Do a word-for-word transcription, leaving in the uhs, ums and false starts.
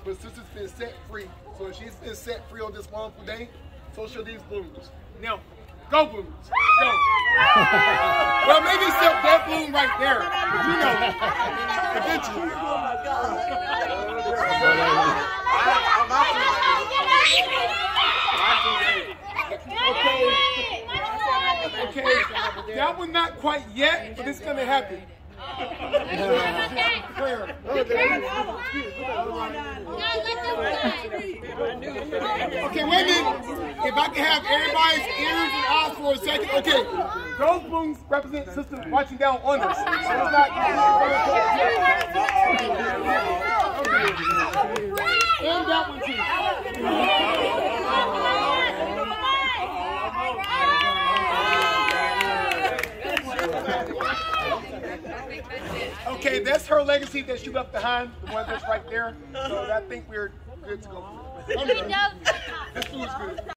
but sister's been set free. So she's been set free on this wonderful day. So shall these blooms. Now, go blooms. Go. Well, maybe except that bloom right there. But you know, eventually. Okay. Okay. That one not quite yet, but it's going to happen. Prayer. Okay, wait a minute. If I can have everybody's ears and eyes for a second. Okay, those blooms represent sisters watching down on us. So it's not. And that one too. Okay, that's her legacy that she left behind, the one that's right there. So I think we're good to go. This food's good.